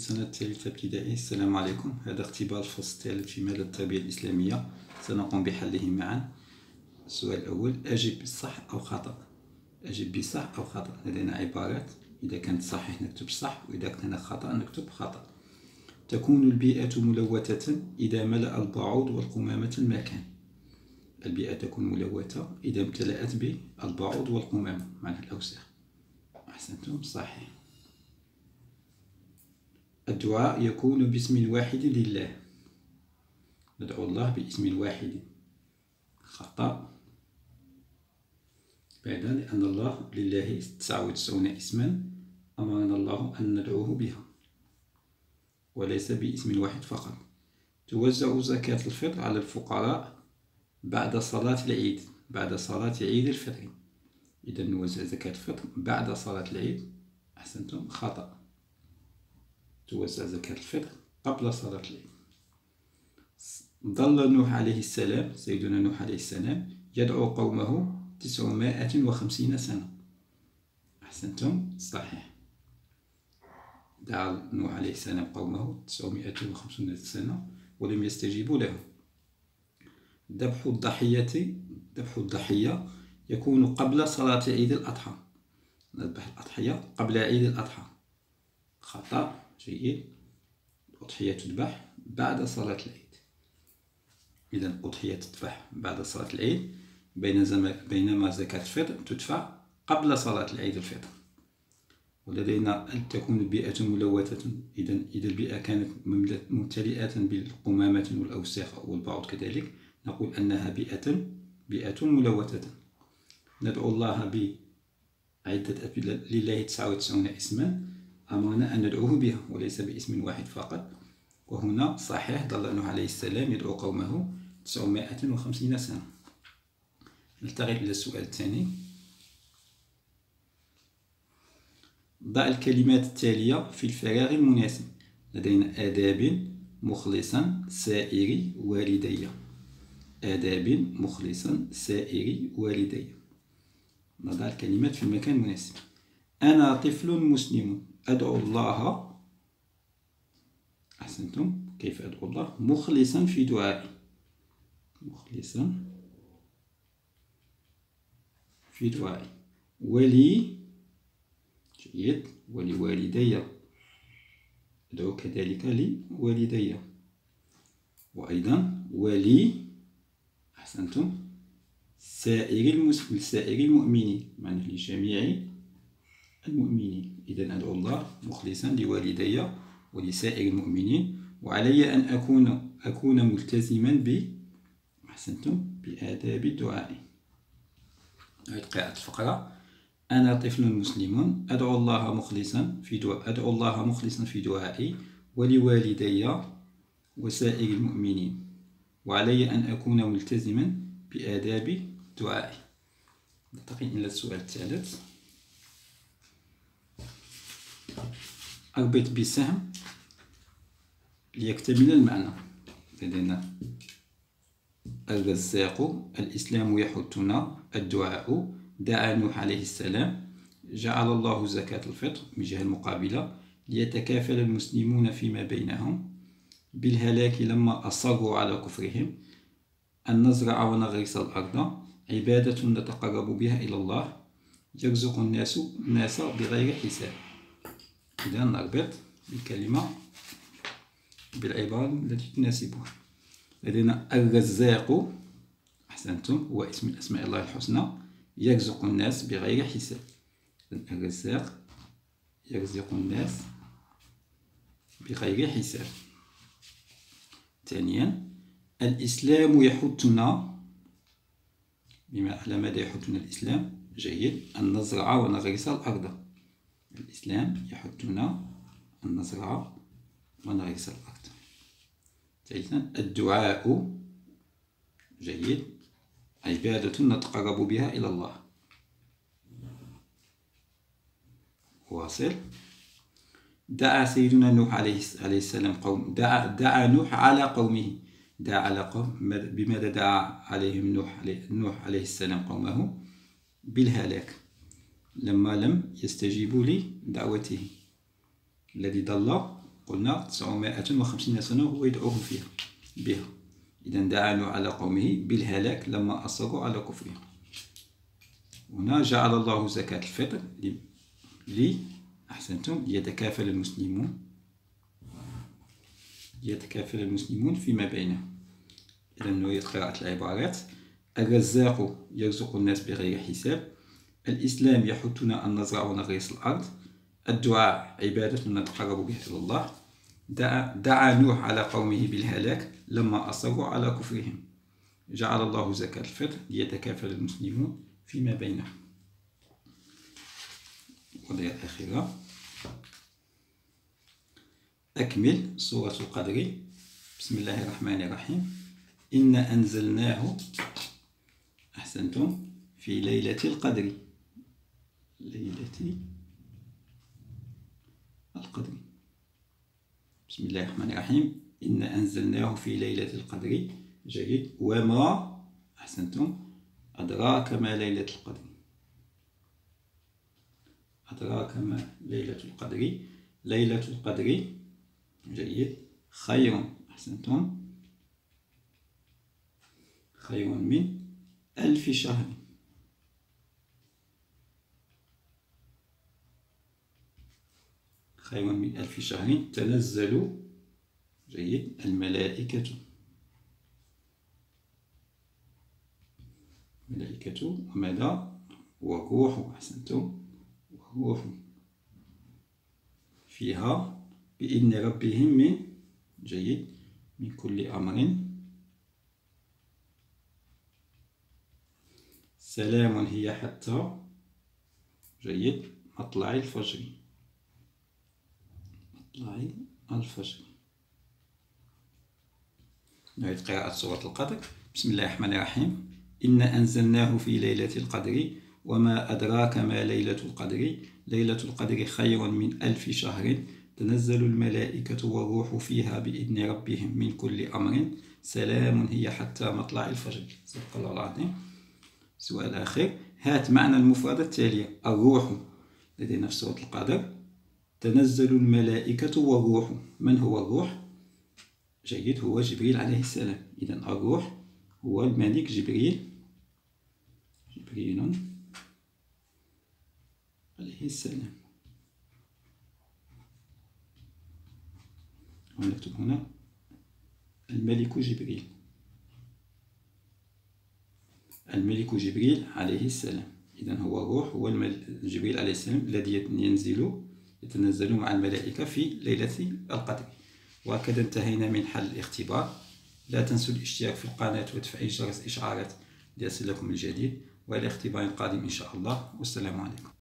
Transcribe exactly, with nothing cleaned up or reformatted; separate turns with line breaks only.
سنة ثالثة ابتدائي. السلام عليكم. هذا اختبار الفصل الثالث في مادة التربية الإسلامية، سنقوم بحله معا. السؤال الأول: أجب بالصح أو خطأ. أجب بصح أو خطأ. لدينا عبارات، إذا كانت صحيح نكتب صح، وإذا كان خطأ نكتب خطأ. تكون البيئة ملوثة إذا ملأ البعوض والقمامة المكان. البيئة تكون ملوثة إذا امتلأت بالبعوض والقمامة، معناها الأوساخ. أحسنتم، صحيح. الدعاء يكون باسم واحد لله. ندعو الله باسم واحد. خطأ. بعد، لأن الله لله تسعة وتسعون اسما أمرنا الله أن ندعوه بها، وليس باسم واحد فقط. توزع زكاة الفطر على الفقراء بعد صلاة العيد. بعد صلاة عيد الفطر. إذا نوزع زكاة الفطر بعد صلاة العيد. أحسنتم، خطأ. توزع زكاة الفطر قبل صلاة العيد. ظل نوح عليه السلام، سيدنا نوح عليه السلام، يدعو قومه تسعمائة وخمسين سنة. أحسنتم، صحيح. دعا نوح عليه السلام قومه تسعمائة وخمسين سنة ولم يستجيبوا له. ذبح الضحية ذبح الضحية يكون قبل صلاة عيد الأضحى. نذبح الأضحية قبل عيد الأضحى. خطأ. جيد. الأضحية تذبح بعد صلاة العيد. إذا الأضحية تذبح بعد صلاة العيد، بينما زكاة الفطر تدفع قبل صلاة العيد الفطر. ولدينا أن تكون البيئة ملوثة. إذا إذا البيئة كانت ممتلئة بالقمامة والأوساخ والبعوض كذلك، نقول أنها بيئة بيئة ملوثة. ندعو الله بعدة لله تسعة وتسعون اسما أمرنا أن ندعوه بها، وليس باسم واحد فقط. وهنا صحيح، ظل نوح عليه السلام يدعو قومه تسعمائة وخمسين سنة. نلتقي إلى السؤال الثاني. ضع الكلمات التالية في الفراغ المناسب. لدينا آداب مخلصا سائر والدي. آداب مخلصا سائر والدي. نضع الكلمات في المكان المناسب. أنا طفل مسلم أدعو الله. أحسنتم. كيف أدعو الله؟ مخلصا في دعائي. مخلصا في دعائي. ولي. جيد. ولوالدي. أدعو كذلك لوالدي. وأيضا ولي. أحسنتم. سائر المسلمين، سائر المؤمنين، معنى لجميع المؤمنين. إذا أدعو الله مخلصا لوالدي ولسائر المؤمنين، وعلي أن أكون أكون ملتزما ب أحسنتم بآداب الدعاء. أعيد قراءة الفقرة. أنا طفل مسلم أدعو الله مخلصا في دعاء أدعو الله مخلصا في دعائي ولوالدي وسائر المؤمنين، وعلي أن أكون ملتزما بآداب دعائي. ننتقل إلى السؤال الثالث. أربط بسهم ليكتمل المعنى. لدينا الرزاق، الإسلام يحثنا، الدعاء، دعا نوح عليه السلام، جعل الله زكاة الفطر من جهة المقابلة، ليتكافل المسلمون فيما بينهم، بالهلاك لما أصروا على كفرهم، أن نزرع ونغرس الأرض، عبادة نتقرب بها إلى الله، يرزق الناس الناس بغير حساب. إذا نربط الكلمة بالعبارة التي تناسبها. لدينا الرزاق. أحسنتم، هو اسم من أسماء الله الحسنى. يرزق الناس بغير حساب. الرزاق يرزق الناس بغير حساب. ثانيا، الإسلام يحثنا. بما على ماذا يحثنا الإسلام؟ جيد. أن نزرع ونغرس الأرض. الإسلام يحثنا أن نزرع ونغرس الأرض. ثالثا، الدعاء. جيد. عبادة نتقرب بها إلى الله. واصل. دعا سيدنا نوح عليه السلام قوم دعا, دعا نوح على قومه. دعا على قوم. بماذا دعا عليهم نوح عليه, نوح عليه السلام قومه؟ بالهلاك لما لم يستجيبوا لدعوته. الذي ضل قلنا تسعمائة وخمسين سنة هو يدعوهم فيها بها. إذا دعا نوح على قومه بالهلاك لما أصروا على كفرهم. هنا جعل الله زكاة الفطر لي أحسنتم ليتكافل المسلمون ليتكافل المسلمون فيما بينهم. إذا نريد قراءة العبارات. الرزاق يرزق الناس بغير حساب. الإسلام يحثنا أن نزرع ونغرس الأرض. الدعاء عبادة نتقرب بها إلى الله. دعا, دعا نوح على قومه بالهلاك لما أصروا على كفرهم. جعل الله زكاة الفطر ليتكافل المسلمون فيما بينهم. القضية الأخيرة. أكمل سورة القدر. بسم الله الرحمن الرحيم. إنا أنزلناه أحسنتم في ليلة القدر. ليلة القدر. بسم الله الرحمن الرحيم. إنا أنزلناه في ليلة القدر. جيد. وما أحسنتم أدراك ما ليلة القدر. أدراك ما ليلة القدر. ليلة القدر جيد خير أحسنتم خير من ألف شهر. خير من ألف شهر تنزل جيد الملائكة. الملائكة وماذا والروح أحسنتم والروح فيها بإذن ربهم من جيد من كل أمر سلام هي حتى جيد مطلع الفجر. مطلع الفجر. نعيد قراءة سورة القدر. بسم الله الرحمن الرحيم. إنا أنزلناه في ليلة القدر وما أدراك ما ليلة القدر. ليلة القدر خير من ألف شهر تنزل الملائكة والروح فيها بإذن ربهم من كل أمر سلام هي حتى مطلع الفجر. صدق الله العظيم. السؤال الأخير. هات معنى المفردة التالية. الروح لدينا في سورة القدر. تنزل الملائكة والروح. من هو الروح؟ جيد هو جبريل عليه السلام. إذن الروح هو الملك جبريل جبريل عليه السلام. ونكتب هنا الملك جبريل. الملك جبريل عليه السلام. إذن هو الروح هو جبريل عليه السلام الذي ينزل يتنزل مع الملائكة في ليلة القدر. وهكذا انتهينا من حل الاختبار. لا تنسوا الاشتراك في القناة وتفعيل جرس الإشعارات ليصلكم الجديد. وإلى اختبار قادم إن شاء الله. والسلام عليكم.